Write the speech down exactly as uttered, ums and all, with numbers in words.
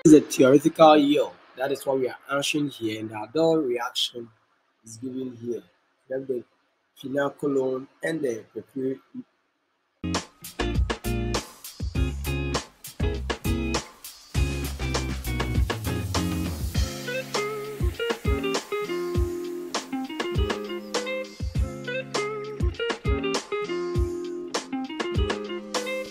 is a theoretical yield. That is what we are answering here, and the Aldol reaction is given here. We have the pinacolone and the